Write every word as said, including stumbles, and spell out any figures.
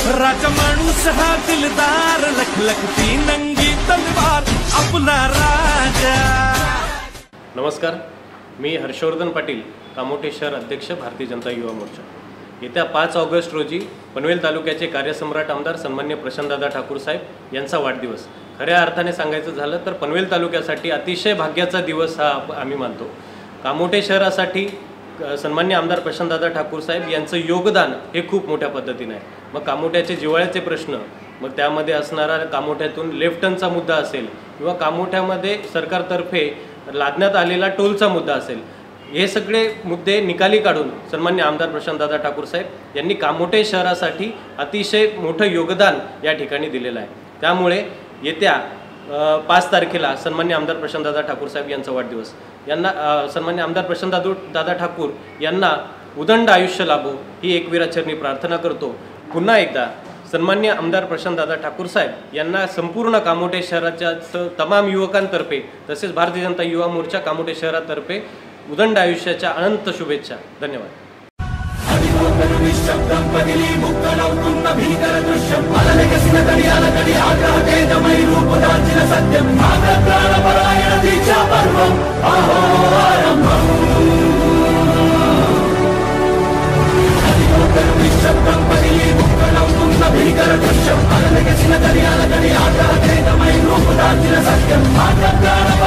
राजा माणूस हा दिलदार, लखलखती नंगी तलवार आपला राजा। नमस्कार, मी हर्षवर्धन पाटील, कामोठे शहर अध्यक्ष, भारतीय जनता युवा मोर्चा। येत्या पाच ऑगस्ट रोजी पनवेल तालुक्याचे कार्यसम्राट आमदार सन्मान्य प्रशांतदादा ठाकूर साहेब यांचा वाढदिवस। खऱ्या अर्थाने सांगायचं झालं तर पनवेल तालुक्यासाठी अतिशय भाग्याचा दिवस हा आम्ही मानतो। कामोठे शहरासाठी सन्मान्य आमदार प्रशांतदादा ठाकूर साहेब यांचं योगदान हे खूप मोठ्या पद्धतीने आहे। मग कामोठ्याचे जिव्हाळ्याचे प्रश्न, मग त्यामध्ये असणारा कामोठ्यातून लेफ्टनचा मुद्दा असेल किंवा कामोठ्यामध्ये सरकारतर्फे लादण्यात आलेला टोलचा मुद्दा असेल, हे सगळे मुद्दे निकाली काढून सन्मान्य आमदार प्रशांतदादा ठाकूर साहेब यांनी कामोठे शहरासाठी अतिशय मोठं योगदान या ठिकाणी दिलेलं आहे। त्यामुळे येत्या पाच तारखेला सन्मान्य आमदार प्रशांतदादा ठाकूर साहेब यांचा वाढदिवस, यांना सन्मान्य आमदार प्रशांतदादा दादा ठाकूर यांना उदंड आयुष्य लाभो ही एकवीराचरणी प्रार्थना करतो। पुन्हा एकदा सन्मान्य आमदार प्रशांतदादा ठाकूर साहेब यांना संपूर्ण कामोठे शहराच्या तमाम युवकांतर्फे तसेच भारतीय जनता युवा मोर्चा कामोठे शहरातर्फे उदंड आयुष्याच्या अनंत शुभेच्छा। धन्यवाद। भीकर दृश्यम अलग किसी न दरिया लगड़ी आकर दे दमई रूप दार्जिन सत्यम